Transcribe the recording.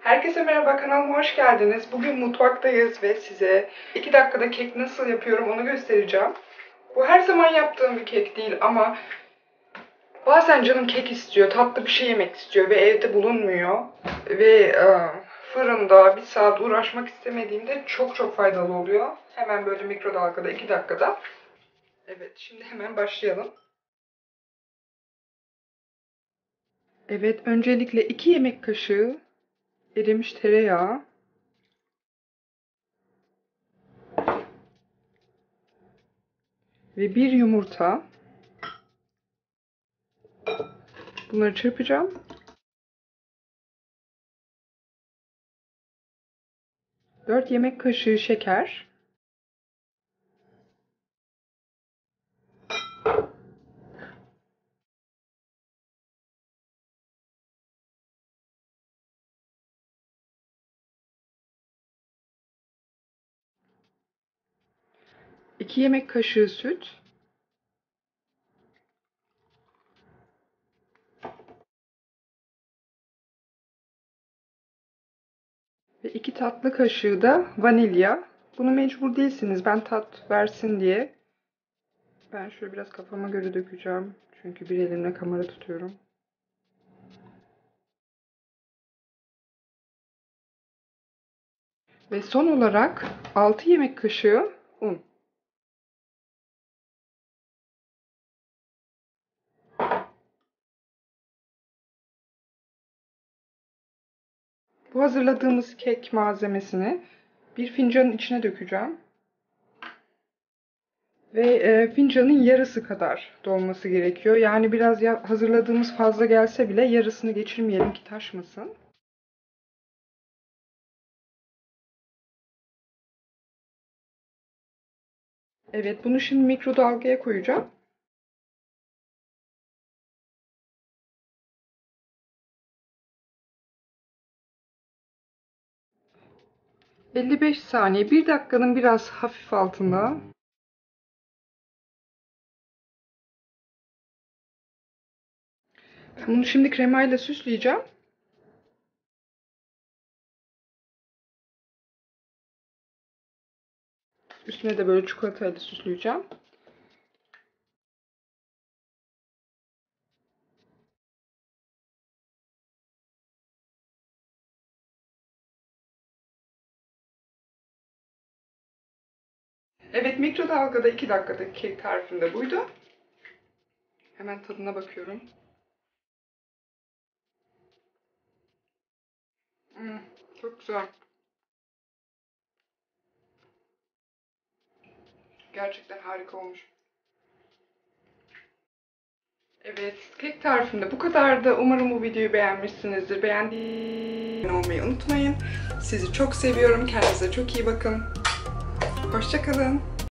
Herkese merhaba, kanalıma hoş geldiniz. Bugün mutfaktayız ve size 2 dakikada kek nasıl yapıyorum onu göstereceğim. Bu her zaman yaptığım bir kek değil ama bazen canım kek istiyor, tatlı bir şey yemek istiyor ve evde bulunmuyor. Ve fırında bir saat uğraşmak istemediğimde çok faydalı oluyor. Hemen böyle mikrodalgada 2 dakikada. Evet, şimdi hemen başlayalım. Evet, öncelikle 2 yemek kaşığı erimiş tereyağı. Ve 1 yumurta. Bunları çırpacağım. 4 yemek kaşığı şeker. 2 yemek kaşığı süt. Ve 2 tatlı kaşığı da vanilya. Bunu mecbur değilsiniz. Ben tat versin diye. Ben şöyle biraz kafama göre dökeceğim. Çünkü bir elimle kamera tutuyorum. Ve son olarak 6 yemek kaşığı un. Bu hazırladığımız kek malzemesini bir fincanın içine dökeceğim. Ve fincanın yarısı kadar dolması gerekiyor. Yani biraz hazırladığımız fazla gelse bile yarısını geçirmeyelim ki taşmasın. Evet, bunu şimdi mikrodalgaya koyacağım. ...55 saniye, 1 dakikanın biraz hafif altında. Bunu şimdi kremayla süsleyeceğim. Üstüne de böyle çikolatayla süsleyeceğim. Evet, mikrodalgada 2 dakikadaki kek tarifim de buydu. Hemen tadına bakıyorum. Çok güzel. Gerçekten harika olmuş. Evet, kek tarifim de bu kadardı. Umarım bu videoyu beğenmişsinizdir. Beğendiğiniz olmayı unutmayın. Sizi çok seviyorum. Kendinize çok iyi bakın. Hoşça kalın.